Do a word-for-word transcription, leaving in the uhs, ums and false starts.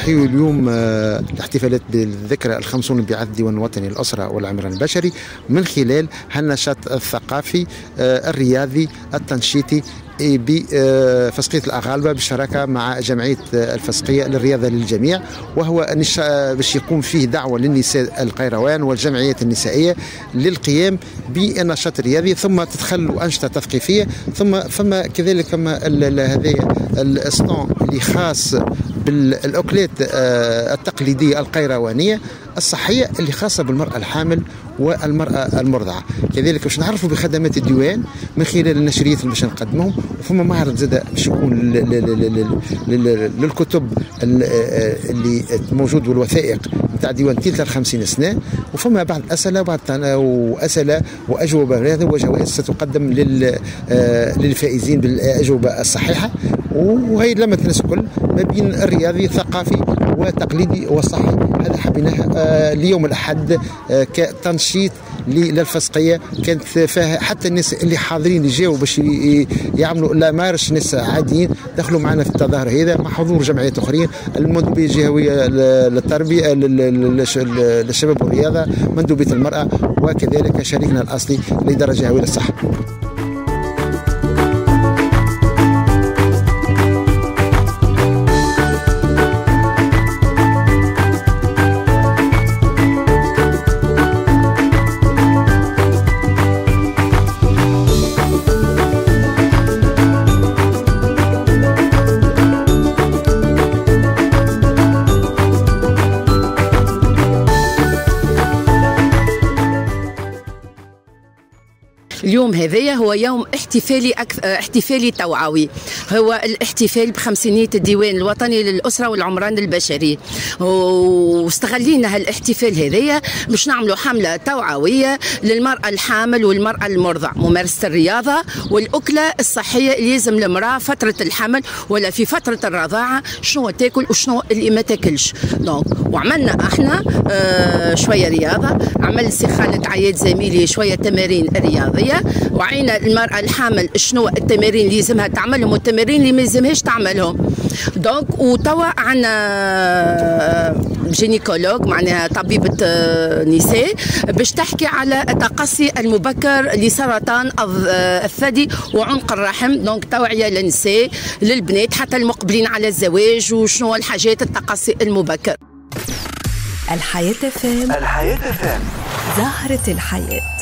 نحيي اليوم الاحتفالات بالذكرى الخمسون انبعاث الديوان الوطني للأسرة والعمران البشري من خلال هالنشاط الثقافي الرياضي التنشيطي بفسقية الأغالبة بالشراكة مع جمعية الفسقية للرياضة للجميع، وهو باش يقوم فيه دعوة للنساء القيروان والجمعيات النسائية للقيام بالنشاط الرياضي، ثم تدخل أنشطة تثقيفية، ثم فما كذلك هذايا الاسطون اللي خاص بالأكلات التقليدية القيروانية الصحية اللي خاصة بالمرأة الحامل والمرأة المرضعة. كذلك باش نعرفوا بخدمات الديوان من خلال النشريات اللي باش نقدمهم، وفما معرض زاد باش يكون للكتب اللي موجود والوثائق نتاع ديوان تلك الخمسين سنة، وفما بعض أسئلة وبعض وأسئلة وأجوبة وجوائز ستقدم للفائزين بالأجوبة الصحيحة. وهي لما الناس الكل ما بين الرياضي الثقافي وتقليدي وصحي. هذا حبيناه اليوم الأحد كتنشيط للفسقية، كانت فيها حتى الناس اللي حاضرين اللي جاوا باش يعملوا لا مارش، ناس عاديين دخلوا معنا في التظاهر هذا مع حضور جمعيات اخرين، المندوبيه الجهويه للتربيه للشباب والرياضه، مندوبيه المراه، وكذلك شريكنا الاصلي الاداره الجهويه للصحه. اليوم هذايا هو يوم احتفالي أكثر احتفالي توعوي، هو الاحتفال بخمسينية الديوان الوطني للأسرة والعمران البشري، واستغلينا هالاحتفال هذايا باش نعملوا حملة توعوية للمرأة الحامل والمرأة المرضع، ممارسة الرياضة والأكلة الصحية اللي لازم المرأة فترة الحمل ولا في فترة الرضاعة شنو تاكل وشنو اللي ما تاكلش. دونك وعملنا احنا اه شوية رياضة، عمل سي خالد عياد زميلي شوية تمارين رياضية، وعينا المرأة الحامل شنو التمارين اللي لازمها تعملهم والتمارين اللي ما لازمهاش تعملهم. دونك وتوا عندنا جينيكولوج معناها طبيبة نساء باش تحكي على التقصي المبكر لسرطان الثدي وعنق الرحم. دونك توعية للنساء للبنات حتى المقبلين على الزواج وشنو الحاجات التقصي المبكر. الحياة فام، الحياة فام، زهرة الحياة.